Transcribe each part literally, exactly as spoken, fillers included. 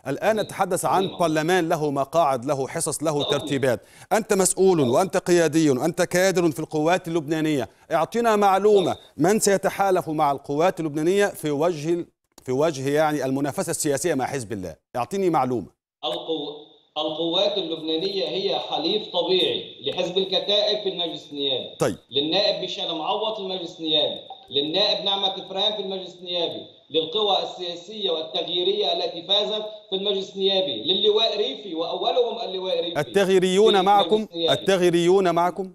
الآن نتحدث عن برلمان له مقاعد، له حصص، له ترتيبات. أنت مسؤول وأنت قيادي وأنت كادر في القوات اللبنانية. اعطينا معلومة، من سيتحالف مع القوات اللبنانية في وجه في وجه يعني المنافسة السياسية مع حزب الله؟ اعطيني معلومة. القو... القوات اللبنانية هي حليف طبيعي لحزب الكتائب في المجلس النيابي. طيب. للنائب بشار معوض في المجلس النيابي، للنائب نعمة فران في المجلس النيابي، للقوى السياسية والتغييرية التي فازت في المجلس النيابي، للواء ريفي وأولهم اللواء ريفي. التغييريون معكم؟ التغييريون معكم؟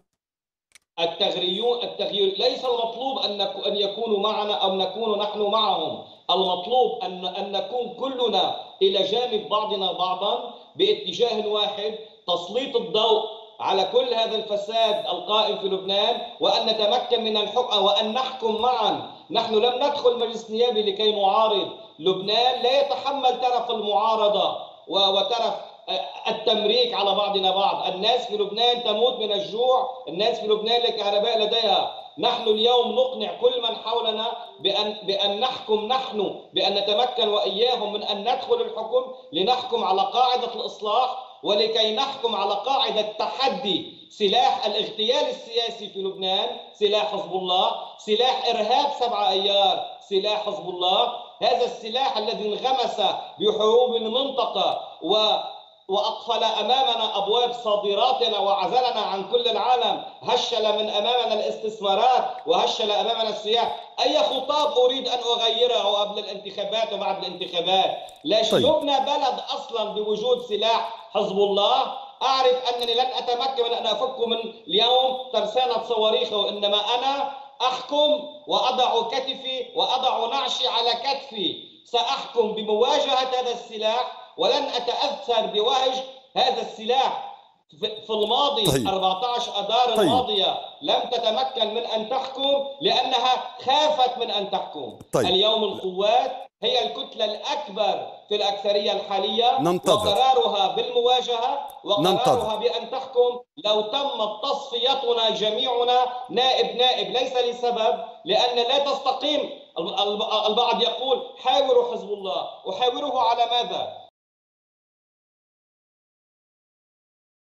التغييريون التغيير ليس المطلوب أن أن يكونوا معنا أو نكون نحن معهم، المطلوب أن أن نكون كلنا إلى جانب بعضنا بعضا باتجاه واحد، تسليط الضوء على كل هذا الفساد القائم في لبنان، وأن نتمكن من الحكم وأن نحكم معا. نحن لم ندخل مجلس نيابي لكي نعارض. لبنان لا يتحمل ترف المعارضة وترف التمريك على بعضنا بعض. الناس في لبنان تموت من الجوع، الناس في لبنان لا كهرباء لديها. نحن اليوم نقنع كل من حولنا بأن, بأن نحكم نحن، بأن نتمكن وإياهم من أن ندخل الحكم لنحكم على قاعدة الإصلاح، ولكي نحكم على قاعدة تحدي سلاح الاغتيال السياسي في لبنان، سلاح حزب الله، سلاح إرهاب سبعة أيار، سلاح حزب الله. هذا السلاح الذي انغمس بحروب المنطقة و وأقفل أمامنا أبواب صادراتنا وعزلنا عن كل العالم، هشل من أمامنا الاستثمارات وهشل أمامنا السياحة. أي خطاب أريد أن أغيره قبل الانتخابات وبعد الانتخابات؟ لا يشغلنا بلد أصلا بوجود سلاح حزب الله. أعرف أنني لن أتمكن من أن أفك من اليوم ترسانة صواريخ، وإنما أنا أحكم وأضع كتفي وأضع نعشي على كتفي. سأحكم بمواجهة هذا السلاح، ولن أتأثر بوهج هذا السلاح. في الماضي طيب. أربعة عشر أذار طيب. الماضية لم تتمكن من أن تحكم لأنها خافت من أن تحكم. طيب. اليوم القوات هي الكتلة الأكبر في الأكثرية الحالية، ننتظر. وقرارها بالمواجهة وقرارها ننتظر. بأن تحكم. لو تمت تصفيتنا جميعنا نائب نائب ليس لسبب، لأن لا تستقيم. البعض يقول حاوروا حزب الله، وحاوره على ماذا؟